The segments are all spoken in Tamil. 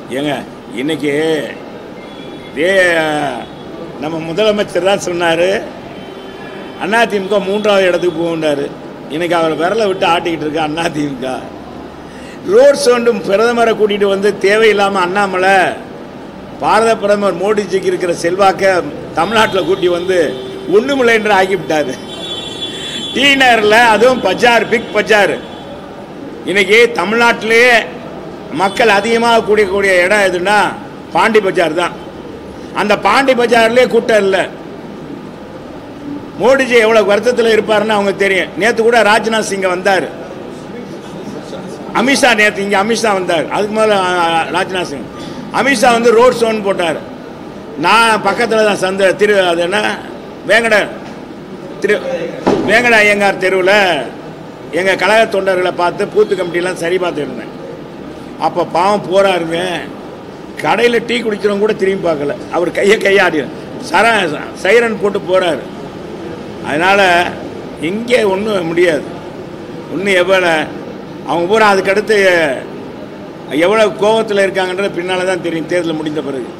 ஏங்க இன்னைக்கு நம்ம முதலமைச்சர் தான் சொன்னார் அதிமுக 3வது இடத்துக்கு போகுண்டாரு. இன்னைக்கு அவர் விரலை விட்டு ஆட்டிக்கிட்டு இருக்கா அதிமுக. ரோட் ஷோண்டும் பிரதமரை கூட்டிகிட்டு வந்து தேவையில்லாமல் அண்ணாமலை பாரத பிரதமர் மோடிஜிக்கு இருக்கிற செல்வாக்க தமிழ்நாட்டில் கூட்டி வந்து ஒன்றுமில்லை என்று ஆக்கிவிட்டார். டி நகரில் அதுவும் பஜார், பிக் பஜார், இன்னைக்கு தமிழ்நாட்டிலேயே மக்கள் அதிகமாக கூடிய இடம் எதுன்னா பாண்டி பஜார் தான். அந்த பாண்டி பஜார்லேயே கூட்டம் இல்லை. மோடிஜி எவ்வளோ வருத்தத்தில் இருப்பாருன்னு அவங்க தெரியும். நேற்று கூட ராஜ்நாத் சிங் வந்தார், அமித்ஷா நேற்று இங்கே அமித்ஷா வந்தார். அதுக்கு முதல்ல ராஜ்நாத் சிங், அமித்ஷா வந்து ரோட் ஷோன்னு போட்டார். நான் பக்கத்தில் தான் சந்தை அது என்ன வேங்கட ஐயங்கார் தெருவில் எங்கள் கழக தொண்டர்களை பார்த்து பூத்து கமிட்டிலாம் சரி பார்த்து இருந்தேன். அப்போ பாவம் போகிறாருங்க, கடையில் டீ குடிக்கிறவங்க கூட திரும்பி பார்க்கல. அவர் கையாடி சைரன் போட்டு போகிறாரு. அதனால் இங்கே ஒன்றும் முடியாது. ஒன்றும் எவ்வளோ அவங்க பூரா அதுக்கடுத்து எவ்வளோ கோபத்தில் இருக்காங்கன்றது பின்னால் தான் தெரியும், தேர்தல் முடிந்த பிறகு.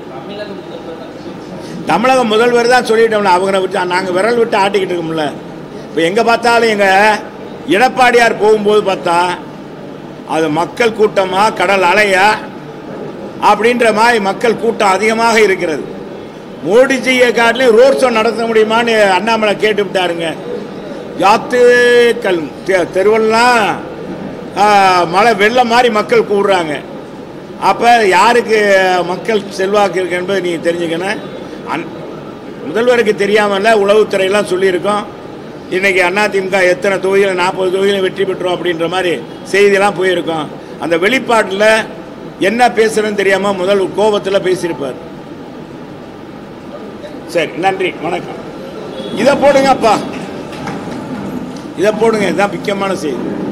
தமிழக முதல்வர் தான் சொல்லிட்டோம்ல, அவங்கள விட்டு நாங்கள் விரல் விட்டு ஆட்டிக்கிட்டு இருக்கோம்ல. இப்போ எங்கே பார்த்தாலும் எங்கள் எடப்பாடியார் போகும்போது பார்த்தா அது மக்கள் கூட்டமாக கடல் அலையா அப்படின்ற மாதிரி மக்கள் கூட்டம் அதிகமாக இருக்கிறது. மோடிஜியை காட்டிலையும் ரோட் ஷோ நடத்த முடியுமான்னு அண்ணாமலை கேட்டு விட்டாருங்க. யாத்துக்கள் தெருவெல்லாம் மழை வெள்ளம் மாதிரி மக்கள் கூடுறாங்க. அப்போ யாருக்கு மக்கள் செல்வாக்கு இருக்கு என்பதை நீங்கள் தெரிஞ்சுக்கணும். முதல்வருக்கு தெரியாமல உளவுத்துறையெல்லாம் சொல்லியிருக்கோம். இன்றைக்கி அதிமுக எத்தனை தொகுதியில் 40 தொகுதியில் வெற்றி பெற்றோம் அப்படின்ற மாதிரி செய்தியெல்லாம் போயிருக்கோம். அந்த வெளிப்பாட்டில் என்ன பேசுகிறேன்னு தெரியாமல் முதல் கோபத்தில் பேசியிருப்பார். சரி, நன்றி, வணக்கம். இதை போடுங்கப்பா, இதை போடுங்க, இதுதான் முக்கியமான செய்தி.